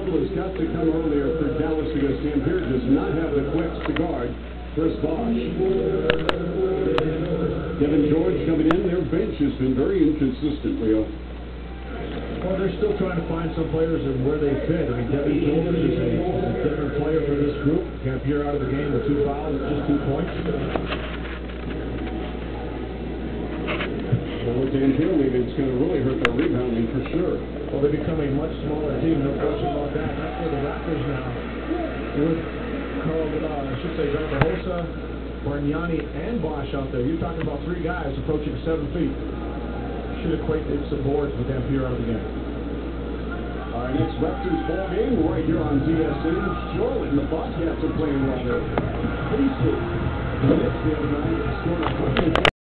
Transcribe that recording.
double has got to come earlier for Dallas because Dampier does not have the quicks to guard Chris Bosh. Kevin George coming in. Their bench has been very inconsistent, Leo. Well, they're still trying to find some players and where they fit. I mean, Kevin George is a different player for this group. Dampier out of the game with 2 fouls, just 2 points. Well, with Dampier leaving, it's going to really hurt their rebounding for sure. Well, they become a much smaller team, no question about that. That's where the Raptors now, with I should say Garbajosa, Bargnani, and Bosh out there. You're talking about 3 guys approaching 7 feet. Should equate to some boards with Dampier out of the game. Our next Raptors ball game right here on DSN. Charlotte and the Bobcats are playing well there. Paisley, the next game tonight, scored 100.